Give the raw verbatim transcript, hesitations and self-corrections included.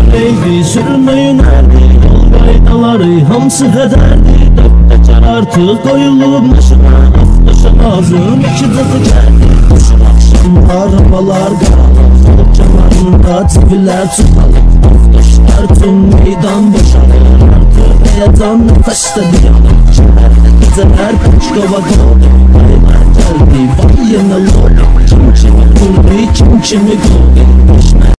Neydi sürünme yönərdi, yol qaydaları hamısı hədərdi. Dörtdəkər artıq qoyulub maşına, avtoşa lazım iki qızı gəldi. Qoşur axşamlar, havalar qaralır, solub kəmarında çivilər çıxalır. Avtoşlar tüm meydan boşalır, artıq həyəcan nəfəsdə dayanır. Şəhərdə gecələr Pəşkova qaldı, qaylar gəldi, vay yenə loldu. Kim kimi vurdu, kim kimi qoldu,